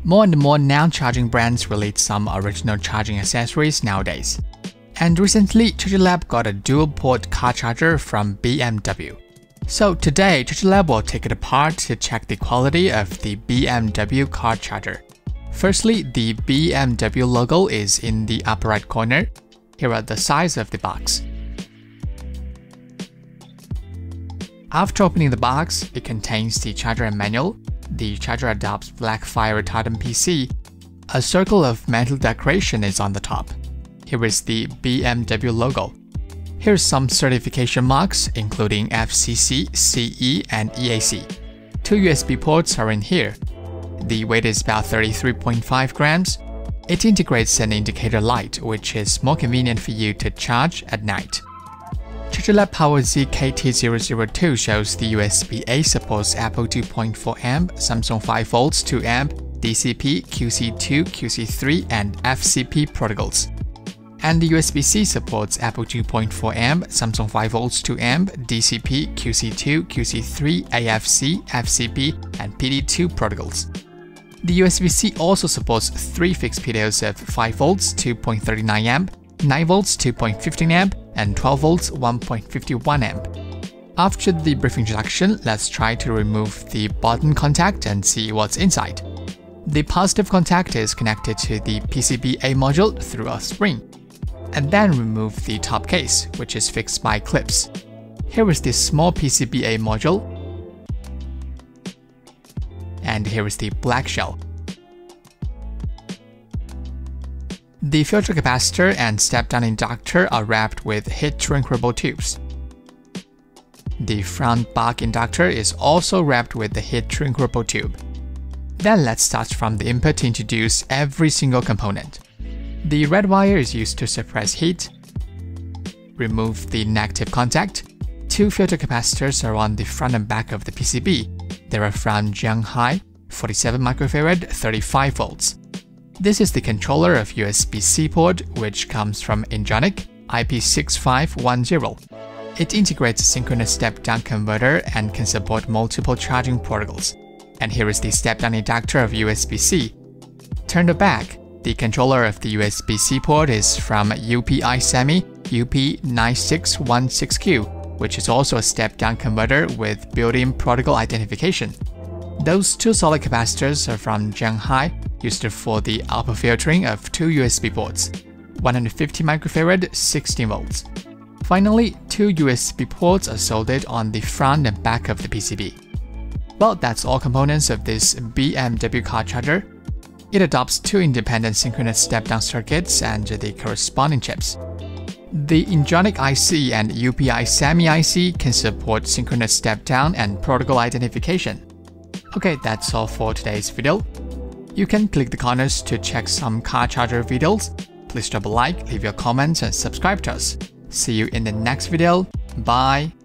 More and more non-charging brands release some original charging accessories nowadays. And recently, ChargerLAB got a dual-port car charger from BMW. So today, ChargerLAB will take it apart to check the quality of the BMW car charger. Firstly, the BMW logo is in the upper right corner. Here are the size of the box. After opening the box, it contains the charger and manual. The charger adopts black fire retardant PC. A circle of metal decoration is on the top. Here is the BMW logo. Here's some certification marks, including FCC, CE, and EAC. 2 USB ports are in here. The weight is about 33.5 grams. It integrates an indicator light, which is more convenient for you to charge at night. ChargerLAB Power ZKT002 shows the USB-A supports Apple 2.4 amp, Samsung 5V 2 amp, DCP, QC2, QC3, and FCP protocols. And the USB-C supports Apple 2.4 amp, Samsung 5V 2 amp, DCP, QC2, QC3, AFC, FCP, and PD2 protocols. The USB-C also supports 3 fixed PDOs of 5V 2.39 amp, 9V 2.15 amp, and 12V 1.51 amp. After the brief introduction, let's try to remove the bottom contact and see what's inside. The positive contact is connected to the PCBA module through a spring. And then remove the top case, which is fixed by clips. Here is the small PCBA module. And here is the black shell. The filter capacitor and step-down inductor are wrapped with heat-shrinkable tubes. The front buck inductor is also wrapped with the heat-shrinkable tube. Then let's start from the input to introduce every single component. The red wire is used to suppress heat. Remove the negative contact. 2 filter capacitors are on the front and back of the PCB. They are from Jianghai, 47 microfarad, 35 volts. This is the controller of USB-C port, which comes from Injoinic IP6510. It integrates a synchronous step-down converter and can support multiple charging protocols. And here is the step-down inductor of USB-C. Turn the back. The controller of the USB-C port is from UPI Semi UP9616Q, which is also a step-down converter with built-in protocol identification. Those 2 solid capacitors are from Jianghai, used for the upper filtering of 2 USB ports, 150 microfarad, 16 volts. Finally, 2 USB ports are soldered on the front and back of the PCB. Well, that's all components of this BMW car charger. It adopts 2 independent synchronous step-down circuits and the corresponding chips. The Injoinic IC and UPI Semi IC can support synchronous step-down and protocol identification. Okay, that's all for today's video. You can click the corners to check some car charger videos. Please drop a like, leave your comments, and subscribe to us. See you in the next video. Bye!